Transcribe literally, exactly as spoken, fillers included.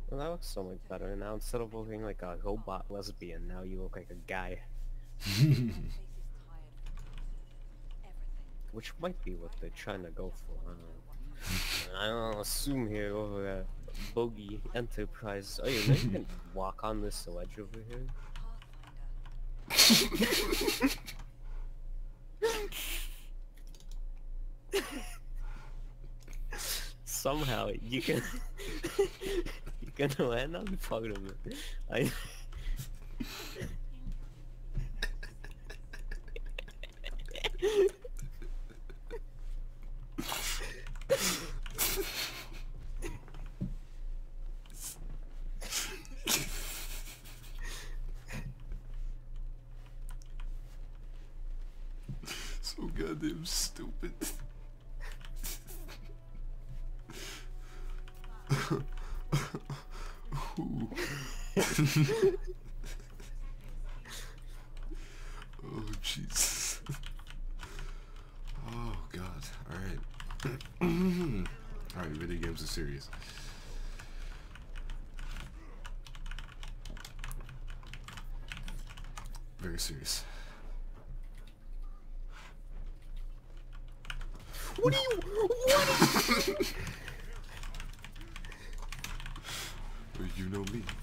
Well, that looks so much better. Now instead of looking like a robot lesbian, now you look like a guy. Which might be what they're trying to go for. I don't know. I don't assume here over at Bogey Enterprise. Oh, you know you can walk on this ledge over here? Somehow you can you can land on part of it. I So goddamn stupid. Oh Jesus. Oh God. Alright. Alright, video games are serious. Very serious. What do you what? You know me.